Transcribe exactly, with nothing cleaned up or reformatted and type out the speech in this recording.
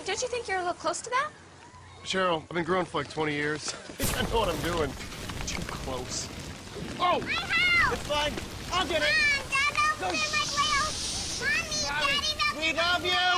don't you think you're a little close to that? Cheryl, I've been growing for like twenty years. I know what I'm doing. Too close. Oh! My house! It's fine. I'll get it. Come on, Dad, open it like whales. Mommy, Daddy, We love you!